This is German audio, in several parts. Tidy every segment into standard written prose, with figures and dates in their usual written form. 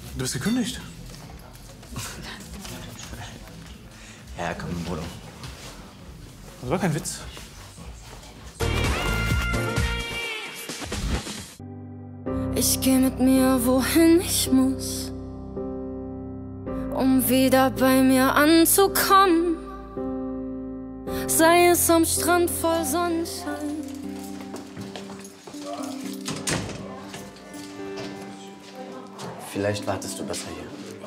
Du bist gekündigt. Ja, komm, Bruder. Das war kein Witz. Ich geh mit mir, wohin ich muss, um wieder bei mir anzukommen. Sei es am Strand voll Sonnenschein. Vielleicht wartest du besser hier.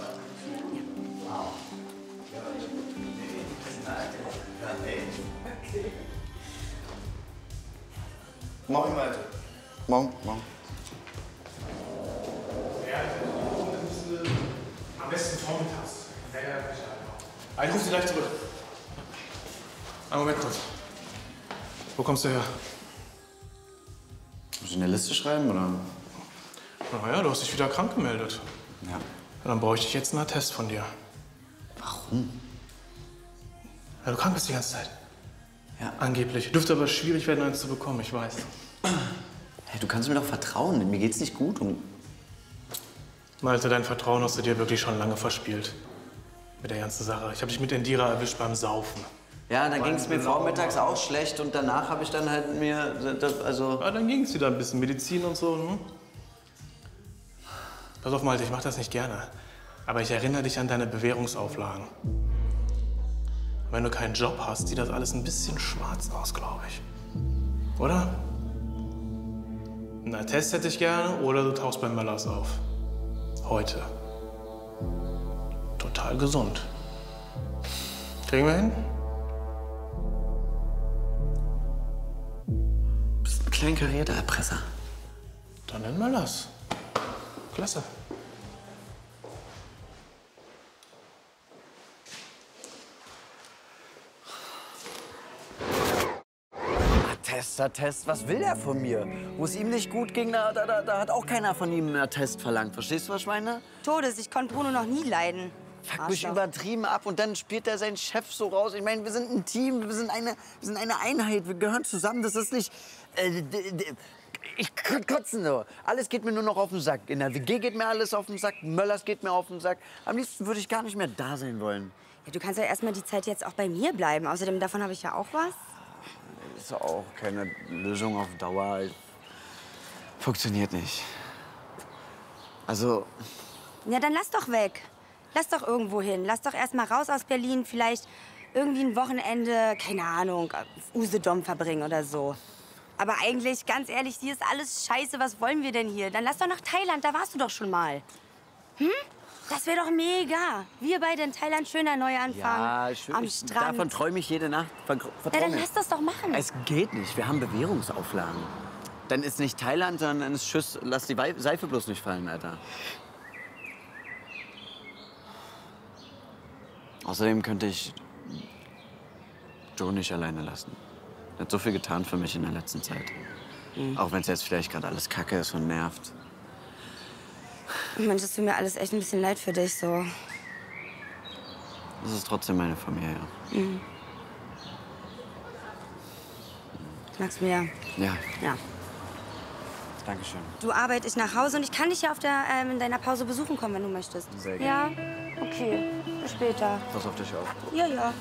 Morgen, Leute. Morgen. Am besten vormittags. Ich ruf Sie gleich zurück. Einen Moment kurz. Wo kommst du her? Muss ich eine Liste schreiben, oder? Naja, du hast dich wieder krank gemeldet. Ja. Dann bräuchte ich jetzt einen Attest von dir. Warum? Ja, du krank bist die ganze Zeit. Ja. Angeblich. Dürfte aber schwierig werden, eins zu bekommen, ich weiß. Hey, du kannst mir doch vertrauen. Mir geht's nicht gut und... Malte, dein Vertrauen hast du dir wirklich schon lange verspielt. Mit der ganzen Sache. Ich habe dich mit Indira erwischt beim Saufen. Ja, dann ging es mir vormittags auch schlecht und danach habe ich dann halt mir... Ja, dann ging es wieder ein bisschen Medizin und so, ne? Pass auf, Malte, ich mach das nicht gerne. Aber ich erinnere dich an deine Bewährungsauflagen. Wenn du keinen Job hast, sieht das alles ein bisschen schwarz aus, glaube ich. Oder? Einen Attest hätte ich gerne oder du tauchst bei Möllers auf. Heute. Total gesund. Kriegen wir hin? Du bist ein kleinkarierter Erpresser. Dann nenn Möllers. Klasse. Attest, was will der von mir? Wo es ihm nicht gut ging, da hat auch keiner von ihm einen Attest verlangt. Verstehst du, was ich meine? Todes, ich konnte Bruno noch nie leiden. Fuck mich übertrieben ab und dann spielt er seinen Chef so raus. Ich meine, wir sind ein Team, wir sind eine Einheit, wir gehören zusammen. Das ist nicht... ich könnte kotzen so. Alles geht mir nur noch auf den Sack. In der WG geht mir alles auf den Sack, Möllers geht mir auf den Sack. Am liebsten würde ich gar nicht mehr da sein wollen. Ja, du kannst ja erstmal die Zeit jetzt auch bei mir bleiben. Außerdem, davon habe ich ja auch was. Das ist auch keine Lösung auf Dauer. Funktioniert nicht. Also... Ja, dann lass doch weg. Lass doch irgendwo hin. Lass doch erst mal raus aus Berlin. Vielleicht irgendwie ein Wochenende, keine Ahnung, auf Usedom verbringen oder so. Aber eigentlich, ganz ehrlich, hier ist alles scheiße. Was wollen wir denn hier? Dann lass doch nach Thailand. Da warst du doch schon mal. Hm? Das wäre doch mega. Wir beide in Thailand, schöner Neuanfang. Ja, am Strand. Davon träume ich jede Nacht. Ja, dann lass das doch machen. Es geht nicht. Wir haben Bewährungsauflagen. Dann ist nicht Thailand, sondern dann ist Tschüss. Lass die Seife bloß nicht fallen, Alter. Außerdem könnte ich Joe nicht alleine lassen. Er hat so viel getan für mich in der letzten Zeit. Mhm. Auch wenn es jetzt vielleicht gerade alles Kacke ist und nervt. Mensch, es tut mir alles echt ein bisschen leid für dich so. Das ist trotzdem meine Familie. Mhm. Magst du mir? Ja. Ja. Dankeschön. Du arbeitest nach Hause und ich kann dich ja in deiner Pause besuchen kommen, wenn du möchtest. Sehr gerne. Ja? Okay. Bis später. Pass auf dich auf. Ja, ja.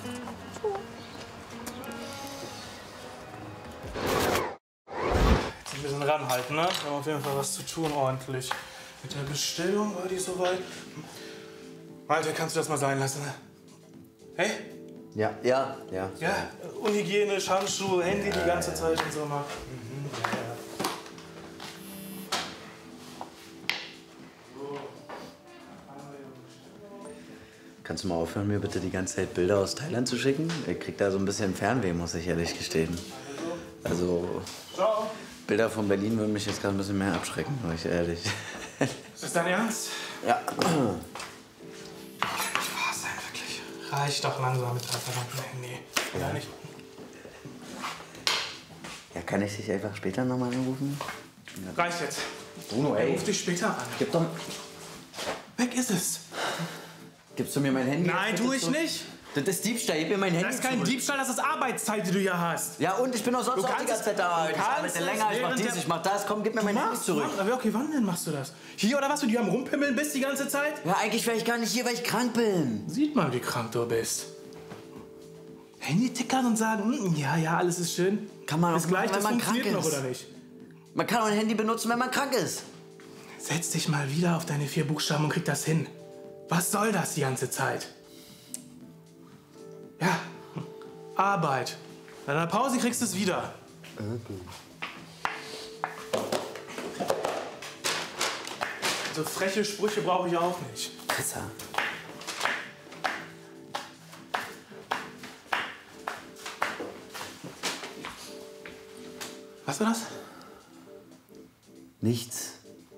Jetzt ein bisschen ranhalten, ne? Wir haben auf jeden Fall was zu tun, ordentlich. Mit der Bestellung war die soweit. Malte, kannst du das mal sein lassen? Hey? Ja. Ja, unhygienisch, Handschuhe, Handy die ganze Zeit und so mal. Kannst du mal aufhören, mir bitte die ganze Zeit Bilder aus Thailand zu schicken? Ich krieg da so ein bisschen Fernweh, muss ich ehrlich gestehen. Also, Bilder von Berlin würden mich jetzt gerade ein bisschen mehr abschrecken, sag ich ehrlich. Ist das dein Ernst? Ja. Ich war's wirklich. Reicht doch langsam mit deinem verdammten Handy. Ja, nicht. Ja, kann ich dich einfach später nochmal anrufen? Reicht jetzt. Bruno, ey. Ruf dich später an. Gib doch... Weg ist es. Gibst du mir mein Handy? Nein, tu ich nicht. Das ist Diebstahl, gib mir mein Handy Das ist kein zurück. Diebstahl, das ist Arbeitszeit, die du hier hast. Ja, und ich bin auch sonst Du auch die ganze Zeit da. Ich arbeite länger, ich mach dies, ich mach das. Komm, gib mir mein Handy zurück. Aber okay, wann denn machst du das? Hier oder was, wenn du am Rumpimmeln bist die ganze Zeit? Ja, eigentlich wäre ich gar nicht hier, weil ich krank bin. Sieht man, wie krank du bist. Handy tickern und sagen, ja, alles ist schön. Kann man Bis auch gleich, machen, das wenn man krank funktioniert noch, ist. oder nicht? Man kann auch ein Handy benutzen, wenn man krank ist. Setz dich mal wieder auf deine 4 Buchstaben und krieg das hin. Was soll das die ganze Zeit? Ja, Arbeit. Bei deiner Pause kriegst du es wieder. So freche Sprüche brauche ich auch nicht. Pisser. Was war das? Nichts.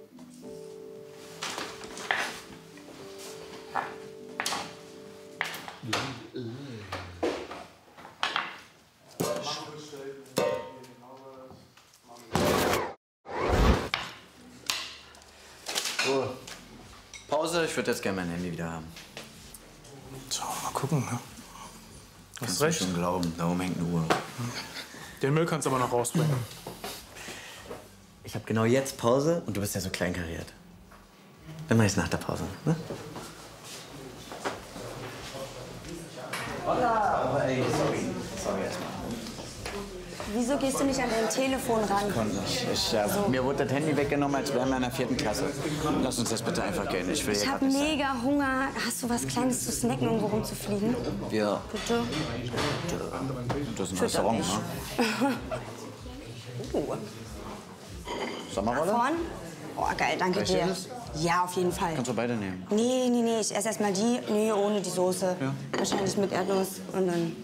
So. Pause, ich würde jetzt gerne mein Handy wieder haben. So, mal gucken, ne? Kannst Hast du recht. schon glauben, da oben hängt eine Uhr. Den Müll kannst du aber noch rausbringen. Ich habe genau jetzt Pause und du bist ja so kleinkariert. Dann mach ich's nach der Pause, ne? Aber ey, sorry erstmal. Wieso gehst du nicht an dein Telefon ran? Konnte nicht. Mir wurde das Handy weggenommen, als wären wir in der 4. Klasse. Lass uns jetzt bitte einfach gehen. Ich will Ich hier hab grad nicht sein. mega Hunger. Hast du was Kleines zu snacken, irgendwo rumzufliegen? Ja, Bitte? das ist ein Restaurant, ne? Sommerrolle? Vorn? Oh, geil, danke Welche dir. ist Ja, auf jeden Fall. Kannst du beide nehmen. Nee, ich esse erstmal die. Nee, ohne die Soße. Ja. Wahrscheinlich mit Erdnuss und dann.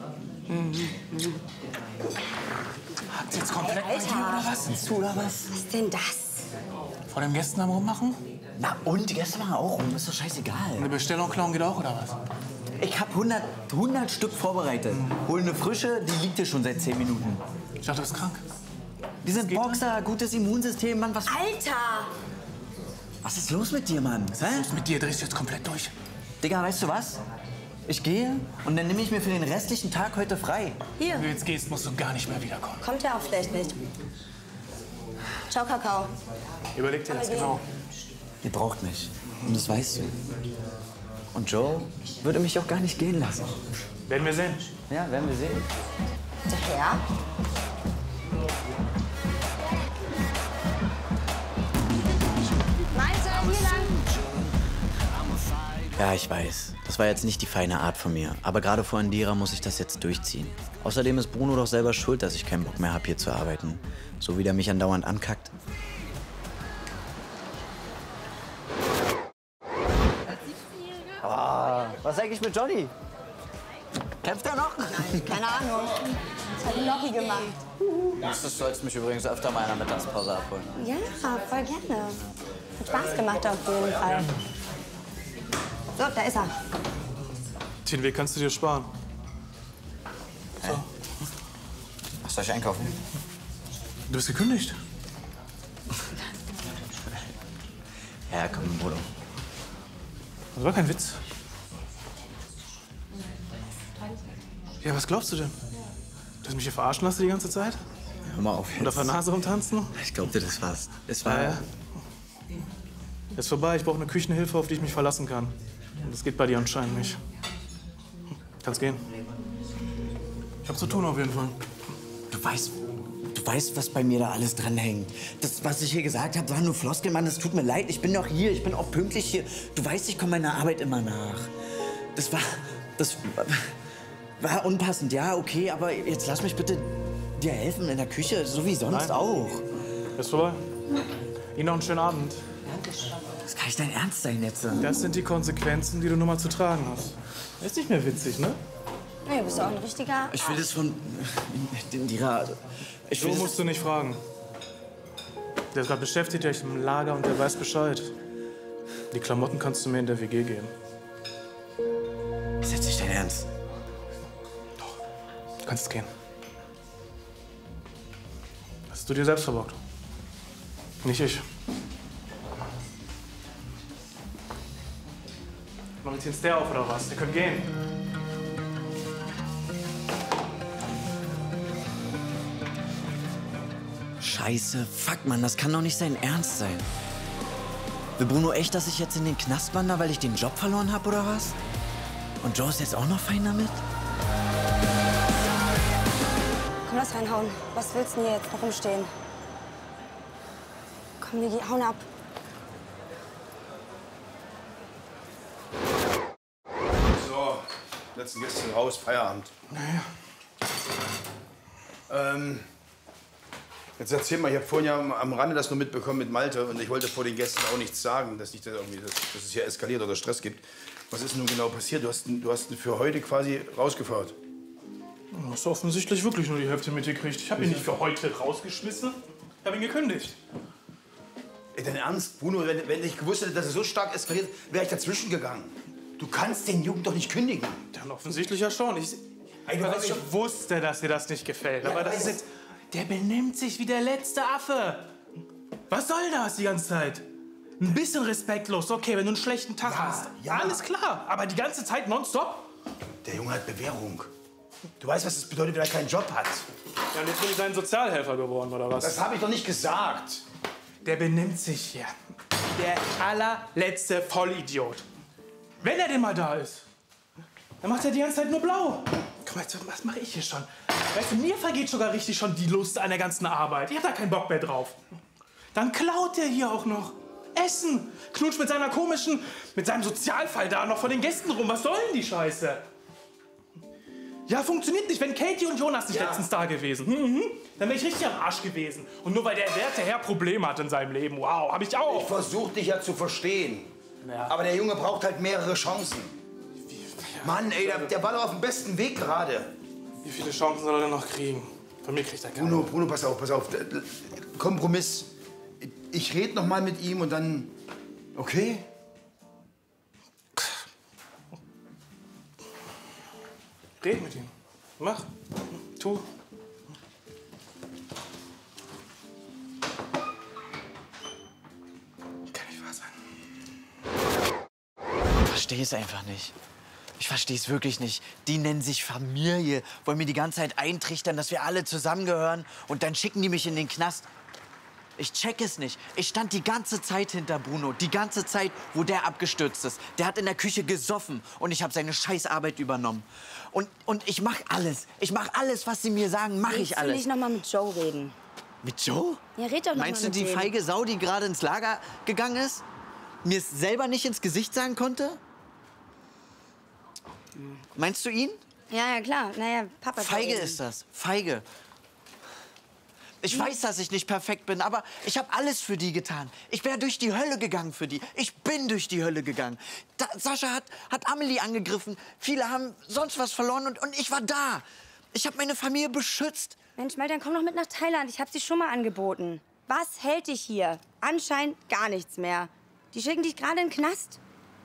Habt ihr jetzt komplett bei dir, oder was? Bist du oder was? Was ist denn das? Vor dem Gästen am Rummachen? Na und, die Gäste machen auch rum. Ist doch scheißegal. Eine Bestellung klauen geht auch, oder was? Ich hab 100 Stück vorbereitet. Hol eine frische, die liegt hier schon seit 10 Minuten. Ich dachte, du bist krank. Die sind Boxer, gutes Immunsystem, Mann. Alter! Was ist los mit dir, Mann? Hä? Mit dir drehst du jetzt komplett durch. Digga, weißt du was? Ich gehe und dann nehme ich mir für den restlichen Tag heute frei. Hier, Wenn du jetzt gehst, musst du gar nicht mehr wiederkommen. kommt ja auch vielleicht nicht. Ciao, Kakao. Überleg dir das genau. Ihr braucht mich. Und das weißt du. Und Joe würde mich auch gar nicht gehen lassen. Werden wir sehen. Ja, werden wir sehen. Ja? Malte, hier lang. Ja, ich weiß. Das war jetzt nicht die feine Art von mir. Aber gerade vor Indira muss ich das jetzt durchziehen. Außerdem ist Bruno doch selber schuld, dass ich keinen Bock mehr habe, hier zu arbeiten. So wie der mich andauernd ankackt. Was ist eigentlich mit Johnny? Kämpft er noch? Keine Ahnung. Das hat Loki gemacht. Du sollst mich übrigens öfter mal in der Mittagspause abholen. Ja, voll gerne. Hat Spaß gemacht auf jeden Fall. So, da ist er. Den Weg kannst du dir sparen. Was soll ich einkaufen? Du bist gekündigt. Ja, komm, Bruder. Das war kein Witz. Ja, was glaubst du denn? Dass du mich hier verarschen hast die ganze Zeit? Hör mal auf Und auf der jetzt. Nase rumtanzen? Ich glaubte, das war's. Es war... Ja. Ist vorbei, ich brauche eine Küchenhilfe, auf die ich mich verlassen kann. Und das geht bei dir anscheinend nicht. Kannst gehen. Ich hab zu tun auf jeden Fall. Du weißt, was bei mir da alles dranhängt. Das, was ich hier gesagt habe, waren nur Floskeln, Mann. Das tut mir leid. Ich bin doch hier. Ich bin auch pünktlich hier. Du weißt, ich komme meiner Arbeit immer nach. Das war unpassend, ja, okay. Aber jetzt lass mich bitte dir helfen in der Küche, so wie sonst Nein. auch. Ist vorbei. Ihnen noch einen schönen Abend. Das kann nicht dein Ernst sein jetzt. Das sind die Konsequenzen, die du nun mal zu tragen hast. Ist nicht mehr witzig, ne? Nee, du bist auch ein richtiger... Ich will das von Indira. Ich So will musst du nicht fragen. Der ist gerade beschäftigt, der ist im Lager und der weiß Bescheid. Die Klamotten kannst du mir in der WG geben. das ist jetzt nicht dein Ernst. Du kannst gehen. Das hast du dir selbst verbockt. Nicht ich. Machen wir jetzt den Stair auf oder was? Wir können gehen. Scheiße. Fuck, Mann, das kann doch nicht sein Ernst sein. Will Bruno echt, dass ich jetzt in den Knast wandere, weil ich den Job verloren habe, oder was? Und Joe ist jetzt auch noch fein damit? Komm, lass reinhauen. Was willst du denn hier jetzt noch rumstehen? Komm, wir hauen ab. So, letzten Gäste raus, Feierabend. Naja. Jetzt erzähl mal, ich habe vorhin ja am Rande das nur mitbekommen mit Malte und ich wollte vor den Gästen auch nichts sagen, dass es hier eskaliert oder Stress gibt. Was ist nun genau passiert? Du hast ihn für heute quasi rausgefahren. Du hast offensichtlich wirklich nur die Hälfte mitgekriegt. Ich habe ihn nicht für heute rausgeschmissen. Ich habe ihn gekündigt. Ey, dein Ernst, Bruno, wenn ich gewusst hätte, dass es so stark eskaliert, wäre ich dazwischen gegangen. Du kannst den Jungen doch nicht kündigen. Dann offensichtlich ja schon. Ich wusste, dass dir das nicht gefällt. Ja, aber das ist jetzt, der benimmt sich wie der letzte Affe. Was soll das die ganze Zeit? Ein bisschen respektlos, okay, wenn du einen schlechten Tag hast. Ja. Alles klar, aber die ganze Zeit nonstop? Der Junge hat Bewährung. Du weißt, was das bedeutet, wenn er keinen Job hat. Ja, und jetzt bin ich sein Sozialhelfer geworden, oder was? Das habe ich doch nicht gesagt. Der benimmt sich hier. Der allerletzte Vollidiot. Wenn er denn mal da ist, dann macht er die ganze Zeit nur blau. Guck mal, was mache ich hier schon? Weißt du, mir vergeht sogar richtig schon die Lust an der ganzen Arbeit. Ich hab da keinen Bock mehr drauf. Dann klaut der hier auch noch. Essen. Knutscht mit seinem Sozialfall da noch vor den Gästen rum. Was soll denn die Scheiße? Ja, funktioniert nicht. Wenn Katie und Jonas nicht letztens da gewesen, dann wäre ich richtig am Arsch gewesen. Und nur weil der werte Herr Probleme hat in seinem Leben. Wow, hab ich auch. Ich versuche dich ja zu verstehen. Ja. Aber der Junge braucht halt mehrere Chancen. Mann, ey, der war doch auf dem besten Weg gerade. Wie viele Chancen soll er denn noch kriegen? Von mir kriegt er keine. Bruno, pass auf. Kompromiss. Ich rede noch mal mit ihm und dann... Okay? Red mit ihm. Mach. Tu. Kann nicht wahr sein. Ich verstehe es einfach nicht. Ich verstehe es wirklich nicht. Die nennen sich Familie, wollen mir die ganze Zeit eintrichtern, dass wir alle zusammengehören und dann schicken die mich in den Knast. Ich check es nicht. Ich stand die ganze Zeit hinter Bruno. Die ganze Zeit, wo der abgestürzt ist. Der hat in der Küche gesoffen und ich habe seine Scheißarbeit übernommen. Und ich mach alles. Ich mach alles, was sie mir sagen, mach ich alles. Willst du nicht noch mal mit Joe reden? Mit Joe? Ja, red doch noch Meinst mal du mit die dem. feige Sau, die gerade ins Lager gegangen ist? Mir es selber nicht ins Gesicht sagen konnte? Meinst du ihn? Ja, klar. Naja, Papa. Feige ist das. Feige. Ich weiß, dass ich nicht perfekt bin, aber ich habe alles für die getan. Ich wäre durch die Hölle gegangen für die. Ich bin durch die Hölle gegangen. Sascha hat Amelie angegriffen. Viele haben sonst was verloren und ich war da. Ich habe meine Familie beschützt. Mensch, mal, dann komm doch mit nach Thailand. Ich hab's dir schon mal angeboten. Was hält dich hier? Anscheinend gar nichts mehr. Die schicken dich gerade in den Knast.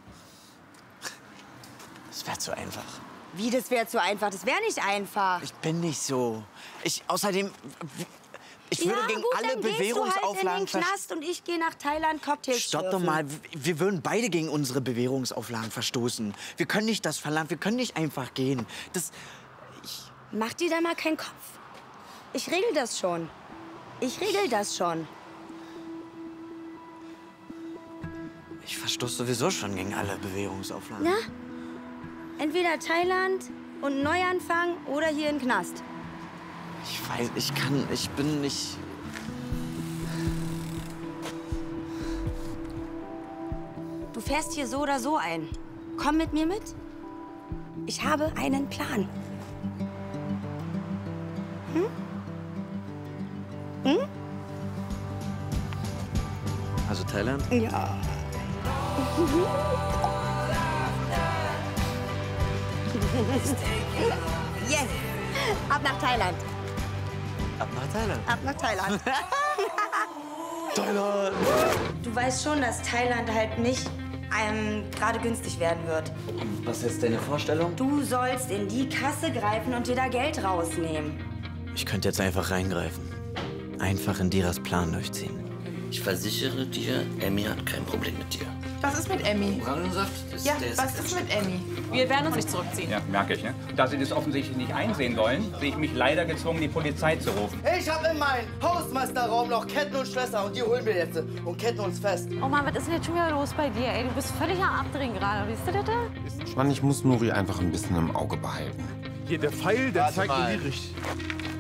Das wäre zu einfach. Wie, das wäre zu einfach? Das wäre nicht einfach. Ich bin nicht so. Außerdem... Ich würde gegen gut, alle dann Bewährungsauflagen... gehst du halt in den Knast und ich gehe nach Thailand Cocktails Stopp doch schlürfen. mal. Wir würden beide gegen unsere Bewährungsauflagen verstoßen. Wir können nicht das verlangen. Wir können nicht einfach gehen. Mach dir da mal keinen Kopf. Ich regel das schon. Ich verstoße sowieso schon gegen alle Bewährungsauflagen. Na? Entweder Thailand und Neuanfang oder hier in den Knast. Ich weiß, ich bin nicht... Du fährst hier so oder so ein. Komm mit mir mit. Ich habe einen Plan. Also Thailand? Ja. Yes! Ab nach Thailand. Ab nach Thailand. Ab nach Thailand. Thailand! Du weißt schon, dass Thailand halt nicht gerade günstig werden wird. Was ist jetzt deine Vorstellung? Du sollst in die Kasse greifen und dir da Geld rausnehmen. Ich könnte jetzt einfach reingreifen. Einfach in Diras Plan durchziehen. Ich versichere dir, Emmy hat kein Problem mit dir. Was ist mit Emmy? Orangensaft? Ja, was ist mit Emmy? Wir werden uns nicht zurückziehen. Ja, merke ich, ne? Da Sie das offensichtlich nicht einsehen wollen, sehe ich mich leider gezwungen, die Polizei zu rufen. Ich hab in meinem Hausmeisterraum noch Ketten und Schlösser und die holen wir jetzt und ketten uns fest. Oh Mann, was ist denn jetzt schon wieder los bei dir, ey? Du bist völlig am Abdrehen gerade. Wie ist das denn? Mann, ich muss Nuri einfach ein bisschen im Auge behalten. Hier, der Pfeil, der zeigt in die Richtung.